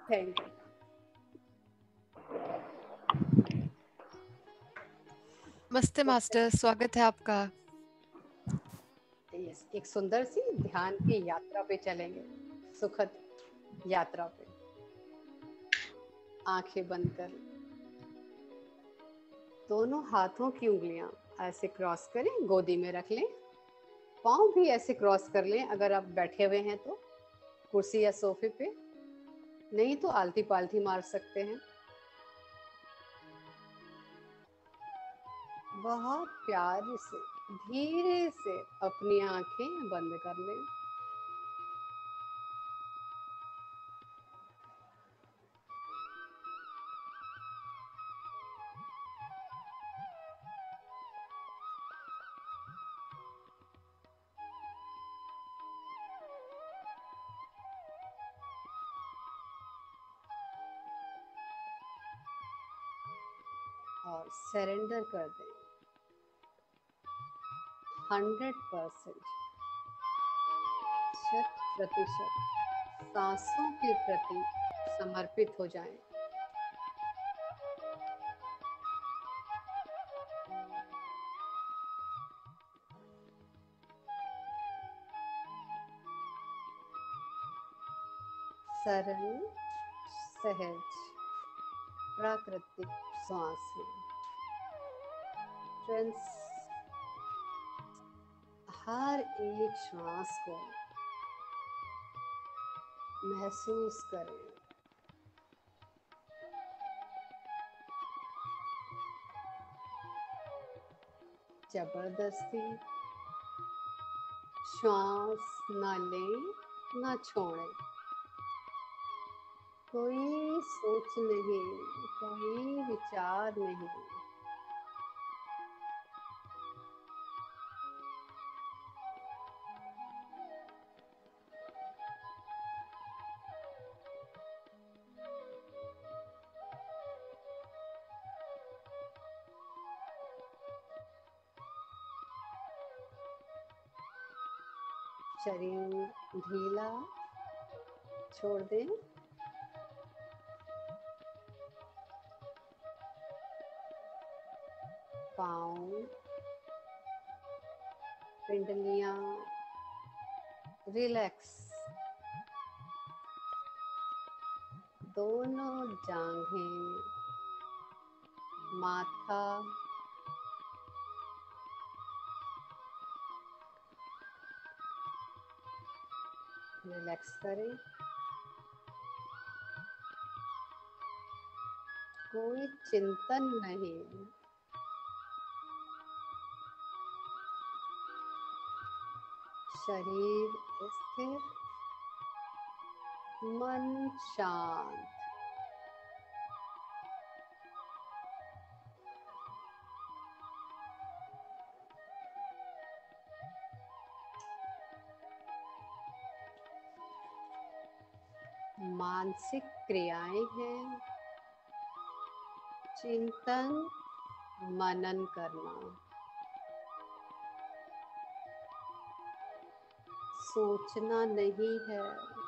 Thank you. नमस्ते master, स्वागत है आपका। यस, एक सुंदर सी ध्यान की यात्रा पे चलेंगे, सुखद यात्रा पे। आंखें बंद कर, दोनों हाथों की उंगलियां ऐसे क्रॉस करें, गोदी में रख लें। पाँव भी ऐसे क्रॉस कर लें अगर आप बैठे हुए हैं तो, कुर्सी या सोफे पे। नहीं तो आलती पालती मार सकते हैं। बहुत प्यार से धीरे से अपनी आंखें बंद कर लें। और सरेंडर कर दें 100%, 100% सांसों के प्रति समर्पित हो जाएं। सरल, सहज, प्राकृतिक सांसें। फ्रेंड्स, हर एक श्वास को महसूस करें। जबरदस्ती श्वास ना लें, ना छोड़ें। कोई सोच नहीं, कोई विचार नहीं। शरीर ढीला छोड़ दें। पाँव, पिंडलियां रिलैक्स। दोनों जांघें, माथा रिलैक्स करें। कोई चिंतन नहीं, शरीर स्थिर, मन शांत। मानसिक क्रियाएं हैं चिंतन, मनन करना, सोचना नहीं है।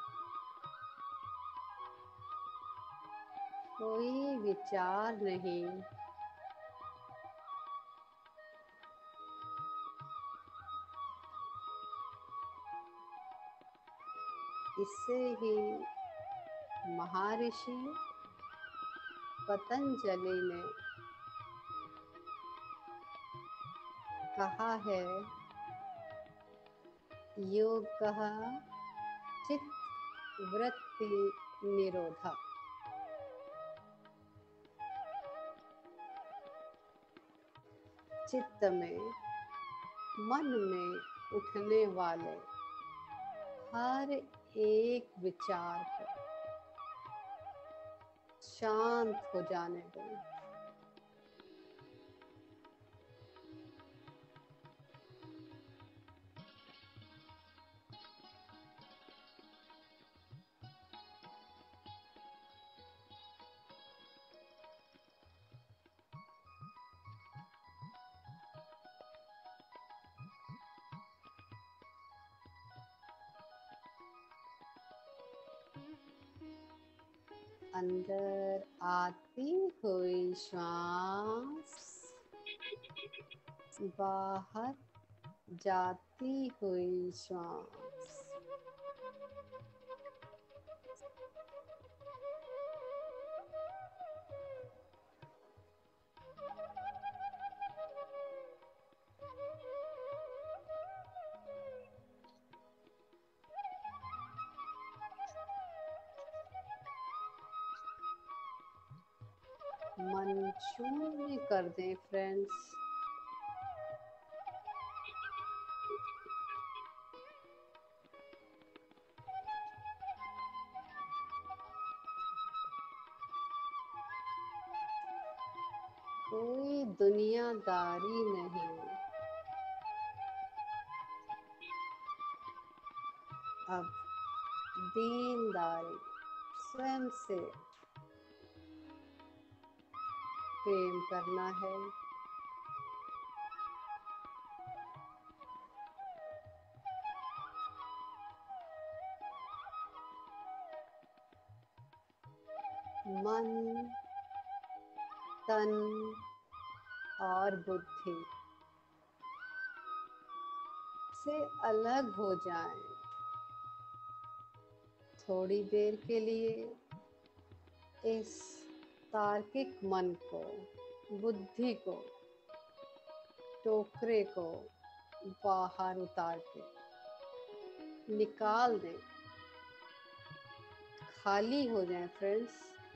कोई विचार नहीं। इससे ही महर्षि पतंजलि ने कहा है, योगः चित्त वृत्ति निरोधः। चित्त में, मन में उठने वाले हर एक विचार को शांत हो जाने दें। अंदर आती हुई श्वास, बाहर जाती हुई श्वास। मन शून्य कर दें फ्रेंड्स। कोई दुनियादारी नहीं, अब दीनदारी, स्वयं से प्रेम करना है। मन, तन और बुद्धि से अलग हो जाएं। थोड़ी देर के लिए इस तार्किक मन को, बुद्धि को, टोकरे को बाहर उतार के निकाल दें, खाली हो जाएं फ्रेंड्स।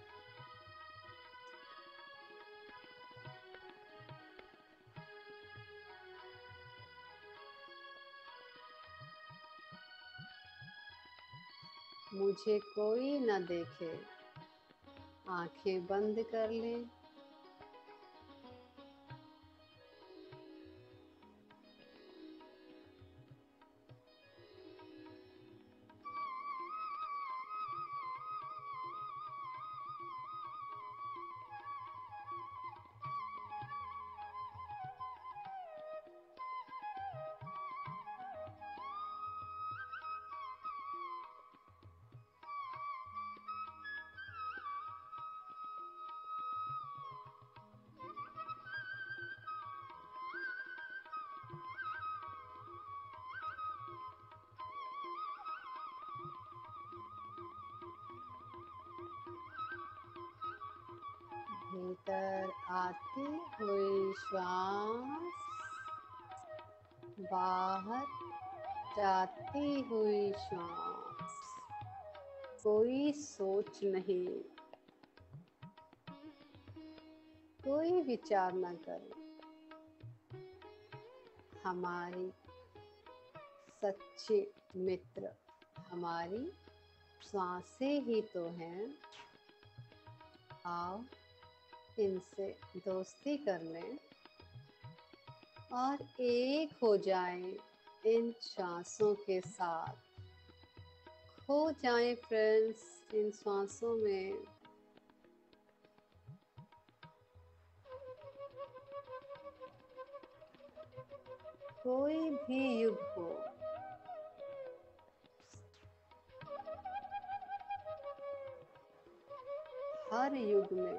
मुझे कोई न देखे, आंखें बंद कर लें। भीतर आती हुई श्वास, बाहर जाती हुई श्वास। कोई सोच नहीं, कोई विचार न करें। हमारी सच्चे मित्र हमारी सांसें ही तो हैं। आओ इनसे दोस्ती कर लें और एक हो जाएं इन सांसों के साथ। खो जाएं फ्रेंड्स इन सांसों में। कोई भी युग हो, हर युग में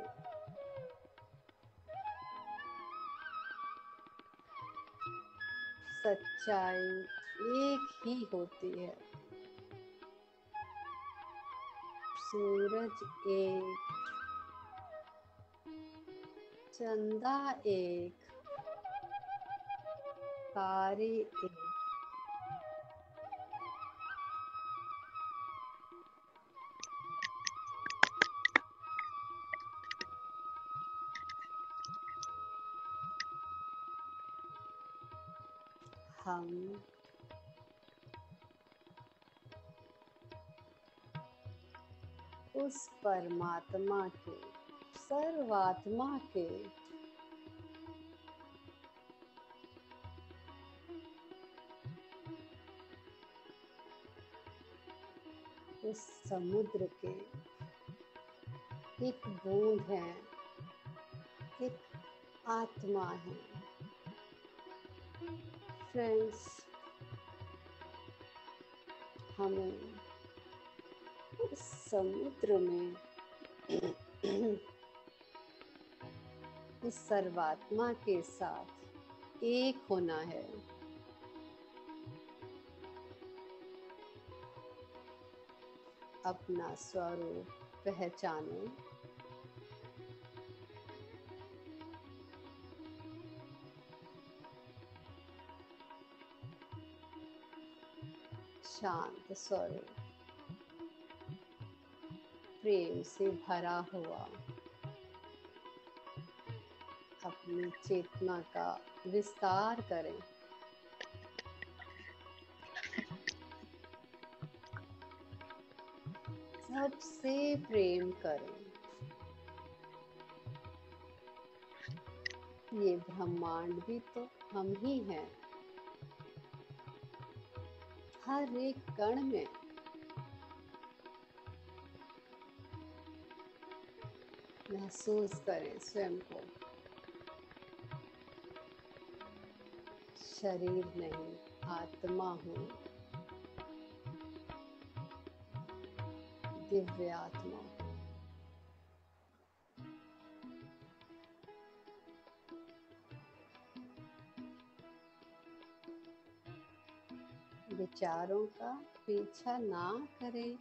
सच्चाई एक ही होती है। सूरज एक, चंदा एक, तारे एक। हम उस परमात्मा के, सर्वात्मा के उस समुद्र के एक बूंद है, एक आत्मा है। फ्रेंड्स, हमें इस समुद्र में उस सर्वात्मा के साथ एक होना है। अपना स्वरूप पहचानो। शांत स्वरूप, प्रेम से भरा हुआ। अपनी चेतना का विस्तार करें। सबसे प्रेम करें। ये ब्रह्मांड भी तो हम ही हैं। हर एक कण में महसूस करें स्वयं को। शरीर नहीं, आत्मा हूँ, दिव्य आत्मा हूँ। विचारों का पीछा ना करें।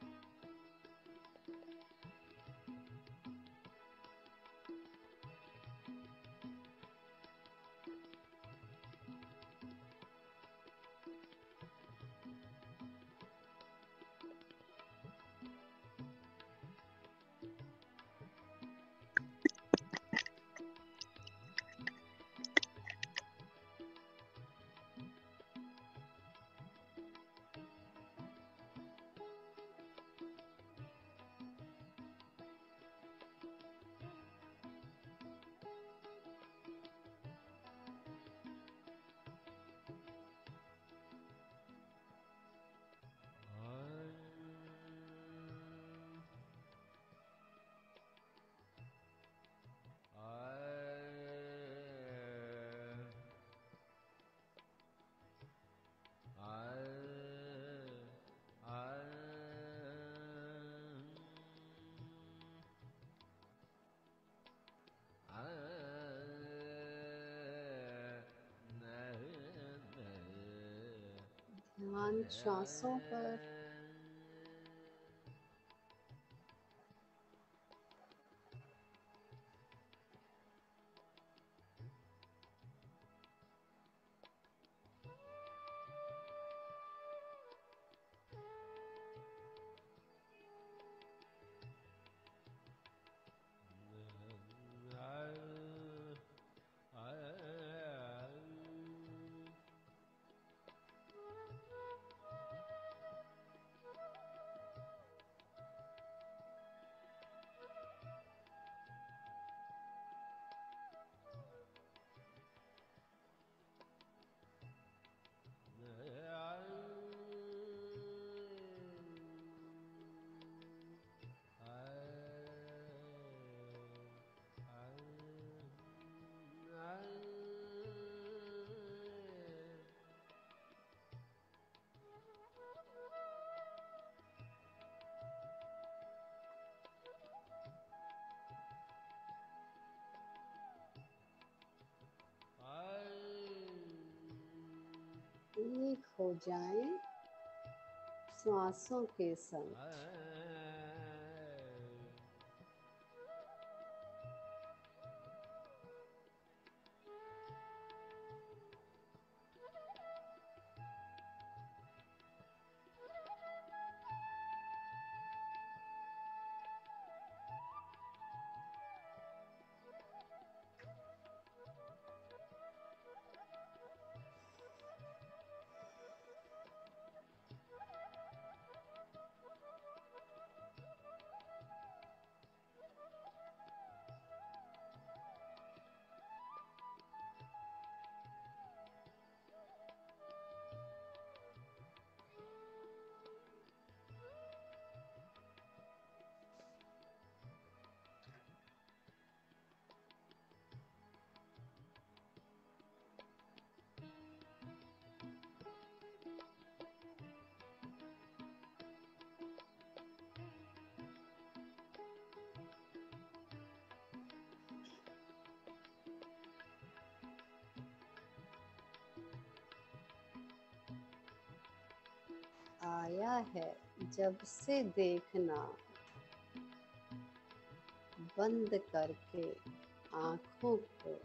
ध्यान श्वासों पर। एक हो जाएं श्वासों के संग। आया है जब से देखना, बंद करके आँखों को,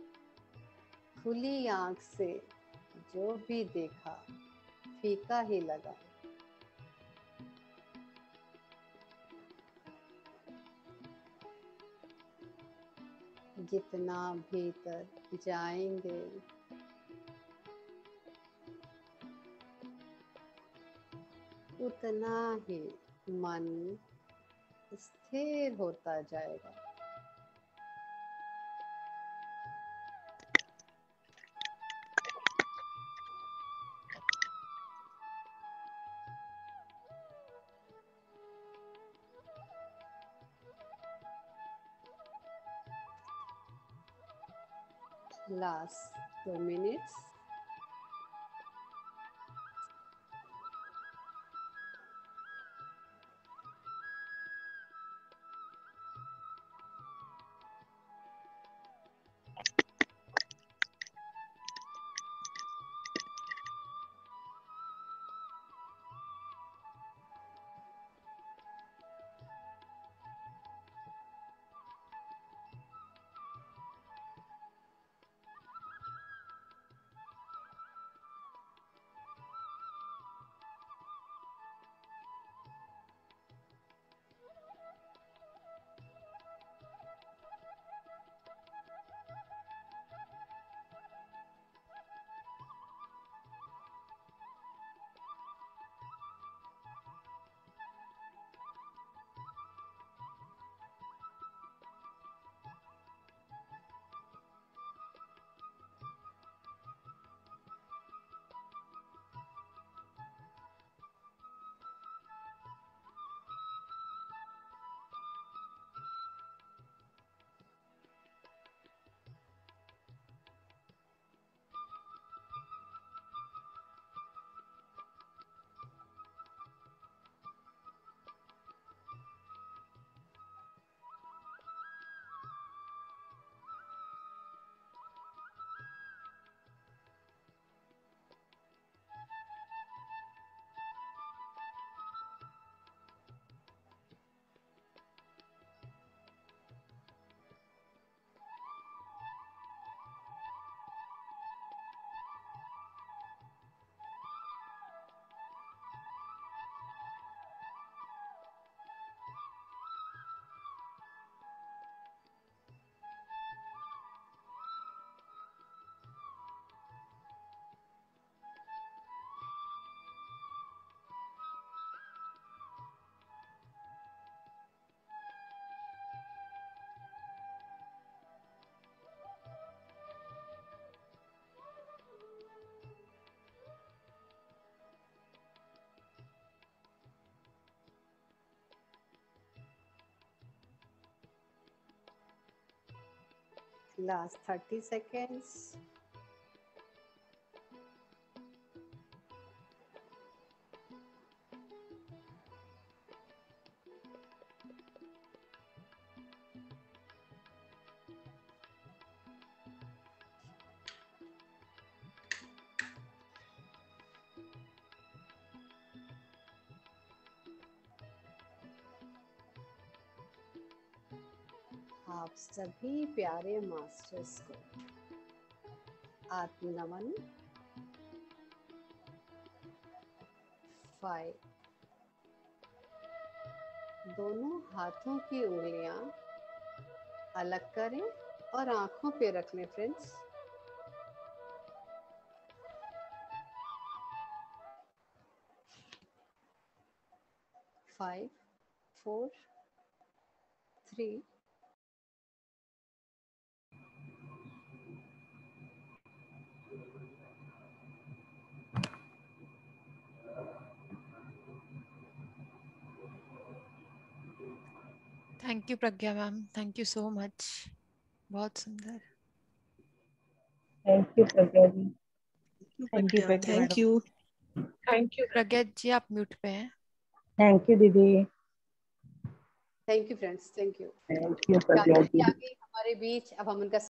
खुली आँख से जो भी देखा फीका ही लगा। जितना भीतर जाएंगे उतना ही मन स्थिर होता जाएगा। Last 2 minutes. Last 30 seconds. आप सभी प्यारे मास्टर्स को आत्मनमन। 5 दोनों हाथों की उंगलियां अलग करें और आंखों पे रख लें friends. 5 4 3 thank you Pragya ma'am, thank you so much, बहुत सुंदर। Thank you Pragya ji. Thank you Pragya madam. Thank you Pragya ji आप म्यूट पे हैं। थैंक यू दीदी। Thank you friends, thank you. Thank you Pragya ji. आ गई हमारे बीच, अब हम उनका